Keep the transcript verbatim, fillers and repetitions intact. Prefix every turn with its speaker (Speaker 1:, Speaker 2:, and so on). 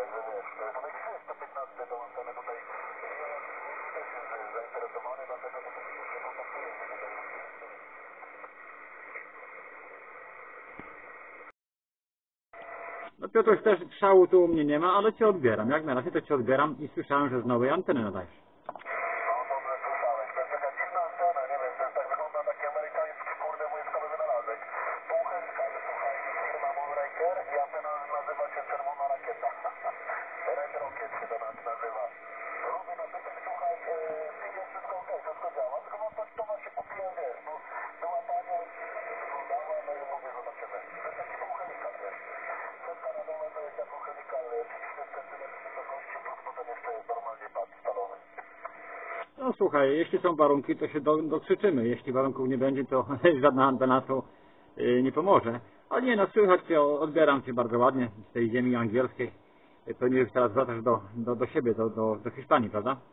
Speaker 1: także wiesz, tutaj trzysta piętnaście tą antenę tutaj też jest zainteresowany, dlatego to nie kontaktuje się tutaj.
Speaker 2: No Piotruś, też szału tu u mnie nie ma, ale Cię odbieram. Jak na razie to Cię odbieram i słyszałem, że z nowej anteny nadajesz.
Speaker 1: No dobrze słyszałeś, to jest taka dziwna antena, nie wiem, to jest tak wygląda taki amerykański, kurde, wojskowy wynalazek. Półhelka, słuchaj, firma Moonraker i antena nazywa się Czerwona Rakieta. Red Rocket się to nazywa. Lubię napytać, słuchaj, ty jest wszystko okej, wszystko działa, tylko no to, to właśnie kupiłem, wiesz, no, do łapania i wyglądała, no i mówię, zobaczymy. To jest taki półhelika, wiesz. Setka na dole to jest jako helika, trzydzieści centymetrów wysokości, plus potem jeszcze jest normalnie pad stalowy.
Speaker 2: No słuchaj, jeśli są warunki, to się do, dokrzyczymy. Jeśli warunków nie będzie, to żadna antena to yy, nie pomoże. Ale nie, no słychać Cię, odbieram Cię bardzo ładnie z tej ziemi angielskiej. To nie już teraz wracasz do, do, do siebie, do, do, do Hiszpanii, prawda?